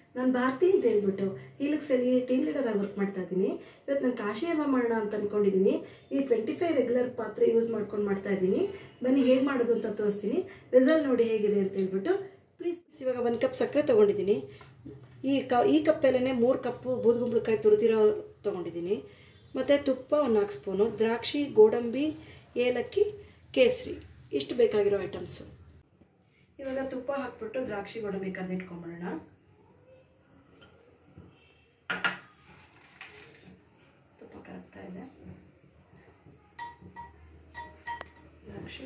ನಾನು ಭಾರತಿ ಅಂತ ಹೇಳ್ಬಿಟ್ಟು ಹೀಲಕ್ಸಲ್ಲಿ ಟೀಮ್ ಲೀಡರ್ ಆಗಿ ವರ್ಕ್ ಮಾಡ್ತಾ ಇದ್ದೀನಿ. ಇವತ್ತು ನಾನು ಕಾಶಿ ಹಲ್ವಾ ಮಾಡೋಣ ಅಂತ ಅಂದ್ಕೊಂಡಿದ್ದೀನಿ. ಈ 25 ರೆಗ್ಯುಲರ್ ಪಾತ್ರೆ ಯೂಸ್ ಮಾಡ್ಕೊಂಡು ಮಾಡ್ತಾ ಇದ್ದೀನಿ. ಬನ್ನಿ ಹೇಗೆ ಮಾಡೋದು ಅಂತ ತೋರಿಸ್ತೀನಿ. ರಿಸಲ್ಟ್ ನೋಡಿ ಹೇಗಿದೆ ಅಂತ ಹೇಳ್ಬಿಟ್ಟು ಪ್ಲೀಸ್. ಇವಾಗ 1 ಕಪ್ ಸಕ್ಕರೆ ತೊಗೊಂಡಿದ್ದೀನಿ. ಈ ಕಪ್ಪಲ್ಲೇ 3 ಕಪ್ಪು ಬೂದುಗುಂಬಳಕಾಯಿ ತುರಿದಿರೋ ತೊಗೊಂಡಿದ್ದೀನಿ. ಮತ್ತು ತುಪ್ಪ 4 ಸ್ಪೂನು, ದ್ರಾಕ್ಷಿ, ಗೋಡಂಬಿ, ಏಲಕ್ಕಿ, ಕೇಸರಿ, ಇಷ್ಟು ಬೇಕಾಗಿರೋ ಐಟಮ್ಸು. ಇವಾಗ ತುಪ್ಪ ಹಾಕ್ಬಿಟ್ಟು ದ್ರಾಕ್ಷಿ ಗೋಡಂಬಿ ಕರೆದಿಟ್ಕೊಂಬಿಡೋಣ. ತುಪ್ಪ ಕರಗ್ತಾ ಇದೆ. ದ್ರಾಕ್ಷಿ,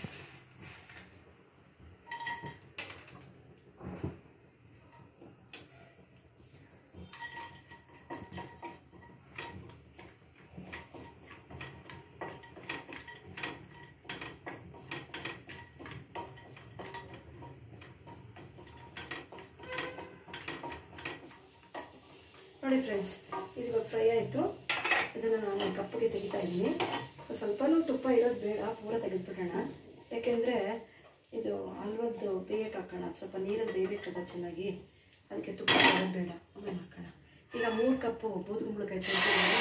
ನೋಡಿ ಫ್ರೆಂಡ್ಸ್, ಇದು ಇವಾಗ ಫ್ರೈ ಆಯಿತು. ಇದನ್ನು ನಾನು ಕಪ್ಪಿಗೆ ತೆಗಿತಾ ಇದ್ದೀನಿ. ಸ್ವಲ್ಪನೂ ತುಪ್ಪ ಇರೋದು ಬೇಡ, ಪೂರ ತೆಗೆದುಬಿಡೋಣ. ಯಾಕೆಂದರೆ ಇದು ಹಲ್ವದ್ದು ಬೇಯಕ್ಕೆ ಹಾಕೋಣ. ಸ್ವಲ್ಪ ನೀರಲ್ಲಿ ಬೇಯಬೇಕಲ್ಲ ಚೆನ್ನಾಗಿ, ಅದಕ್ಕೆ ತುಪ್ಪ ಇರೋದು ಬೇಡ, ಆಮೇಲೆ ಹಾಕೋಣ. ಈಗ 3 ಕಪ್ಪು ಬೂದುಗುಂಬಳಕಾಯಿ ತೆಗೆದು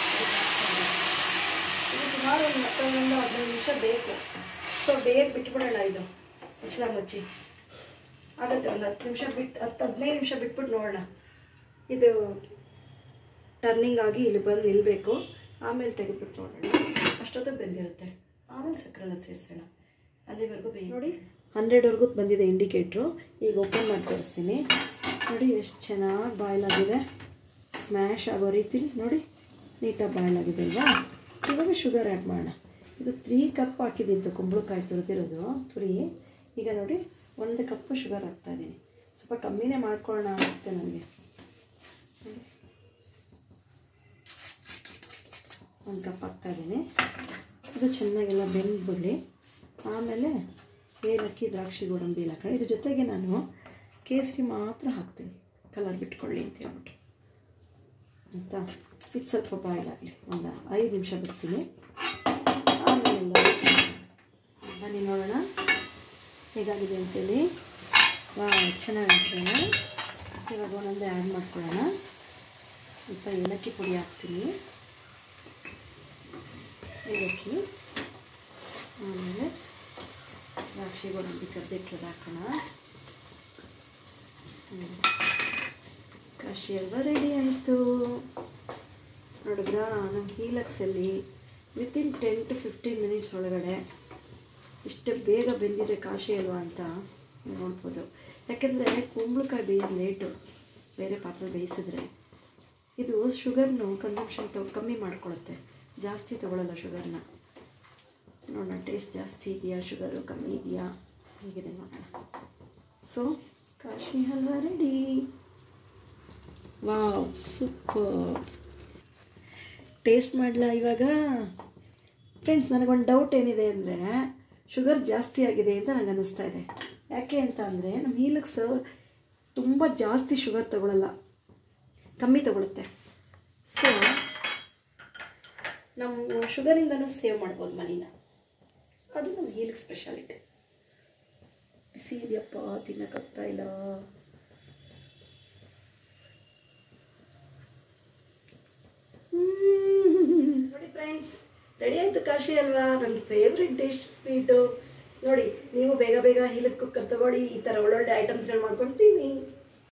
ಇದು ಸುಮಾರು ಒಂದು 15 ನಿಮಿಷ ಬೇಕು. ಸೊ ಬೇಯಕ್ಕೆ ಬಿಟ್ಬಿಡೋಣ. ಇದು ಮುಚ್ಚಳ ಮುಚ್ಚಿ ಆಗುತ್ತೆ. ಒಂದು 10 ನಿಮಿಷ ಬಿಟ್ಟು 10-15 ನಿಮಿಷ ಬಿಟ್ಬಿಟ್ಟು ನೋಡೋಣ. ಇದು ಟರ್ನಿಂಗ್ ಆಗಿ ಇಲ್ಲಿ ಬಂದು ನಿಲ್ಲಬೇಕು. ಆಮೇಲೆ ತೆಗೆದುಬಿಟ್ಟು ನೋಡೋಣ. ಅಷ್ಟೊತ್ತಿಗೆ ಬೆಂದಿರುತ್ತೆ. ಆಮೇಲೆ ಸಕ್ಕರೆಲ್ಲ ಸೇರಿಸೋಣ. ಅಲ್ಲಿವರೆಗೂ ನೋಡಿ 100ವರೆಗೂ ಬಂದಿದೆ ಇಂಡಿಕೇಟ್ರು. ಈಗ ಓಪನ್ ಮಾಡಿ ತೋರಿಸ್ತೀನಿ. ನೋಡಿ ಎಷ್ಟು ಚೆನ್ನಾಗಿ ಬಾಯ್ಲ್ ಆಗಿದೆ. ಸ್ಮ್ಯಾಶ್ ಆಗೋ ರೀತಿ ನೋಡಿ ನೀಟಾಗಿ ಬಾಯ್ಲ್ ಆಗಿದೆ ಅಲ್ವಾ. ಇವಾಗ ಶುಗರ್ ಆ್ಯಡ್ ಮಾಡೋಣ. ಇದು 3 ಕಪ್ ಹಾಕಿದ್ದಿತ್ತು ಕುಂಬಳಕಾಯಿ ತುರಿದಿರೋದು ತುರಿ. ಈಗ ನೋಡಿ 1 ಕಪ್ ಶುಗರ್ ಹಾಕ್ತಾಯಿದ್ದೀನಿ. ಸ್ವಲ್ಪ ಕಮ್ಮಿನೇ ಮಾಡ್ಕೊಳ್ಳೋಣ ಅನಿಸುತ್ತೆ ನನಗೆ. 1 ಕಪ್ ಹಾಕ್ತಾಯಿದ್ದೀನಿ. ಇದು ಚೆನ್ನಾಗೆಲ್ಲ ಬೆಂದ್ಬಿಡಲಿ. ಆಮೇಲೆ ಏಲಕ್ಕಿ, ದ್ರಾಕ್ಷಿ, ಗೋಡಂಬಿ ಎಲ್ಲ ಹಾಕೋಣ. ಇದ್ರ ಜೊತೆಗೆ ನಾನು ಕೇಸರಿ ಮಾತ್ರ ಹಾಕ್ತೀನಿ, ಕಲರ್ ಬಿಟ್ಕೊಳ್ಳಿ ಅಂತ ಹೇಳ್ಬಿಟ್ಟು ಆಯಿತಾ. ಇದು ಸ್ವಲ್ಪ ಬಾಯ್ಲ್ ಆಗಲಿ. ಒಂದು 5 ನಿಮಿಷ ಬಿಡ್ತೀನಿ. ಆಮೇಲೆ ಬನ್ನಿ ನೋಡೋಣ ಹೇಗಾಗಿದೆ ಅಂತೇಳಿ. ಚೆನ್ನಾಗಿದೆ. ಇವಾಗ ಒಂದೊಂದೇ ಆ್ಯಡ್ ಮಾಡ್ಕೊಳ್ಳೋಣ. ಸ್ವಲ್ಪ ಏಲಕ್ಕಿ ಪುಡಿ ಹಾಕ್ತೀನಿ. ಏಲಕ್ಕಿ, ಆಮೇಲೆ ದ್ರಾಕ್ಷಿ, ಗೋಡಂಬಿ ಕರೆದಿಟ್ಟದ್ದು ಹಾಕೋಣ. ಕಾಶಿ ಹಲ್ವಾ ರೆಡಿ ಆಯಿತು. ನೋಡಿದ್ರಾ, ನಮ್ಮ ಹೀಲಕ್ಸಲ್ಲಿ ವಿತಿನ್ 10 to 15 ಮಿನಿಟ್ಸ್ ಒಳಗಡೆ ಇಷ್ಟು ಬೇಗ ಬೆಂದಿದೆ ಕಾಶಿ ಹಲ್ವಾ ಅಂತ ನೋಡ್ಬೋದು. ಯಾಕೆಂದರೆ ಕುಂಬಳಕಾಯಿ ಬೇಯೋದು ಲೇಟು ಬೇರೆ ಪಾತ್ರೆ ಬೇಯಿಸಿದ್ರೆ. ಇದು ಶುಗರ್ನು ಕನ್ಸಂಪ್ಷನ್ ಕಮ್ಮಿ ಮಾಡ್ಕೊಳುತ್ತೆ, ಜಾಸ್ತಿ ತೊಗೊಳ್ಳಲ್ಲ ಶುಗರ್ನ. ನೋಡೋಣ ಟೇಸ್ಟ್ ಜಾಸ್ತಿ ಇದೆಯಾ, ಶುಗರು ಕಮ್ಮಿ ಇದೆಯಾ, ಹೇಗಿದೆ ನೋಡೋಣ. So Kashi halwa ready. Wow, super. Taste ಮಾಡಲಾ ಇವಾಗ ಫ್ರೆಂಡ್ಸ್? ನನಗೊಂದು ಡೌಟ್ ಏನಿದೆ ಅಂದರೆ, ಶುಗರ್ ಜಾಸ್ತಿ ಆಗಿದೆ ಅಂತ ನನಗೆ ಅನ್ನಿಸ್ತಾ ಇದೆ. ಯಾಕೆ ಅಂತ ಅಂದರೆ ನಮ್ಮ ಹೀಲಕ್ಸ್ ತುಂಬ ಜಾಸ್ತಿ ಶುಗರ್ ತೊಗೊಳ್ಳಲ್ಲ, ಕಮ್ಮಿ ತೊಗೊಳುತ್ತೆ. ಸೊ ನಾವು ಶುಗರಿಂದನೂ ಸೇವ್ ಮಾಡ್ಬೋದು ಮನಿನ. ಅದು ನಮ್ಮ ಹೀಲಕ್ಸ್ ಸ್ಪೆಷಾಲಿಟಿ. ಬಿಸಿ ಇದೆಯಪ್ಪ, ತಿನ್ನೋಕ್ಕಾಗ್ತಾ ಇಲ್ಲ. ನೋಡಿ ಫ್ರೆಂಡ್ಸ್, ರೆಡಿ ಆಯಿತು ಕಾಶಿ ಹಲ್ವಾ, ನನ್ನ ಫೇವ್ರೆಟ್ ಡಿಶ್ ಸ್ವೀಟು. ನೋಡಿ ನೀವು ಬೇಗ ಬೇಗ ಹೀಲಕ್ಸ್ ಕುಕ್ಕರ್ ತೊಗೊಳ್ಳಿ. ಈ ಥರ ಒಳ್ಳೊಳ್ಳೆ ಐಟಮ್ಸ್ಗಳು ಮಾಡ್ಕೊಳ್ತೀನಿ.